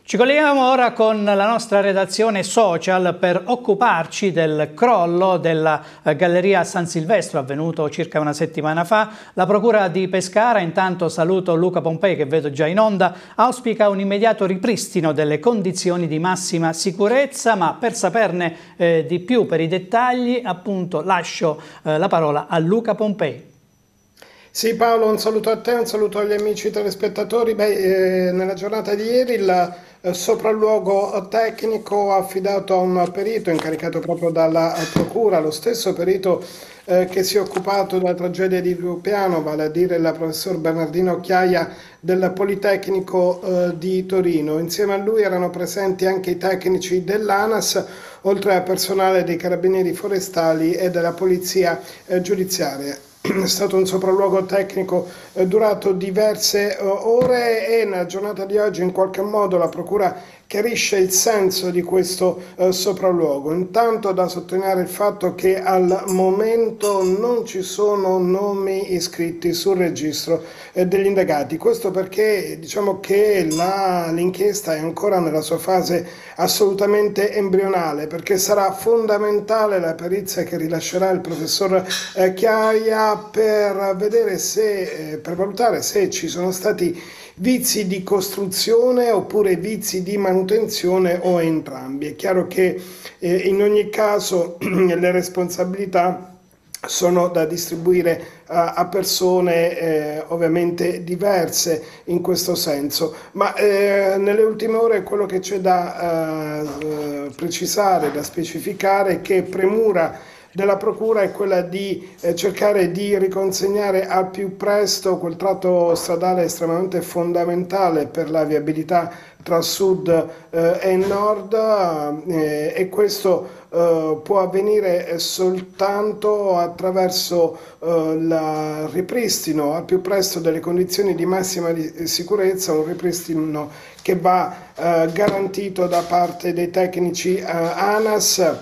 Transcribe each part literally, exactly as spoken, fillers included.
Ci colleghiamo ora con la nostra redazione social per occuparci del crollo della Galleria San Silvestro avvenuto circa una settimana fa. La Procura di Pescara, intanto saluto Luca Pompei che vedo già in onda, auspica un immediato ripristino delle condizioni di massima sicurezza, ma per saperne eh, di più, per i dettagli, appunto lascio eh, la parola a Luca Pompei. Sì Paolo, un saluto a te, un saluto agli amici telespettatori. Beh, eh, nella giornata di ieri il eh, sopralluogo tecnico affidato a un perito incaricato proprio dalla Procura, lo stesso perito eh, che si è occupato della tragedia di Rigopiano, vale a dire il professor Bernardino Chiaia del Politecnico eh, di Torino. Insieme a lui erano presenti anche i tecnici dell'ANAS, oltre al personale dei Carabinieri Forestali e della Polizia eh, Giudiziaria. È stato un sopralluogo tecnico eh, durato diverse uh, ore e nella giornata di oggi in qualche modo la Procura chiarisce il senso di questo uh, sopralluogo. Intanto da sottolineare il fatto che al momento non ci sono nomi iscritti sul registro eh, degli indagati. Questo perché diciamo che l'inchiesta è ancora nella sua fase assolutamente embrionale, perché sarà fondamentale la perizia che rilascerà il professor eh, Chiaia per vedere se, eh, per valutare se ci sono stati vizi di costruzione oppure vizi di manutenzione o entrambi. È chiaro che eh, in ogni caso le responsabilità sono da distribuire a, a persone eh, ovviamente diverse in questo senso, ma eh, nelle ultime ore quello che c'è da eh, precisare, da specificare è che premura della Procura è quella di eh, cercare di riconsegnare al più presto quel tratto stradale estremamente fondamentale per la viabilità tra sud eh, e nord eh, e questo eh, può avvenire soltanto attraverso eh, il ripristino al più presto delle condizioni di massima di sicurezza, un ripristino che va eh, garantito da parte dei tecnici eh, ANAS,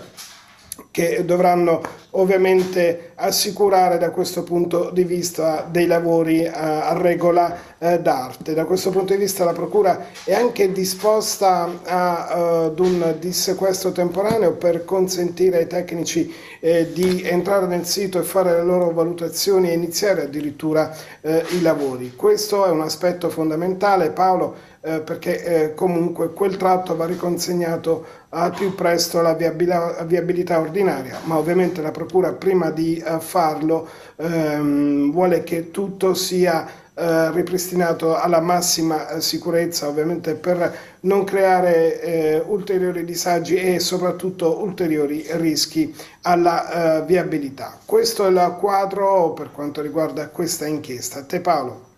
che dovranno ovviamente assicurare da questo punto di vista dei lavori eh, a regola eh, d'arte. Da questo punto di vista la Procura è anche disposta a, uh, ad un dissequestro temporaneo per consentire ai tecnici eh, di entrare nel sito e fare le loro valutazioni e iniziare addirittura eh, i lavori. Questo è un aspetto fondamentale, Paolo, Eh, perché eh, comunque quel tratto va riconsegnato al più presto alla viabilità, viabilità ordinaria, ma ovviamente la Procura prima di eh, farlo ehm, vuole che tutto sia eh, ripristinato alla massima eh, sicurezza, ovviamente per non creare eh, ulteriori disagi e soprattutto ulteriori rischi alla eh, viabilità. Questo è il quadro per quanto riguarda questa inchiesta. A te Paolo.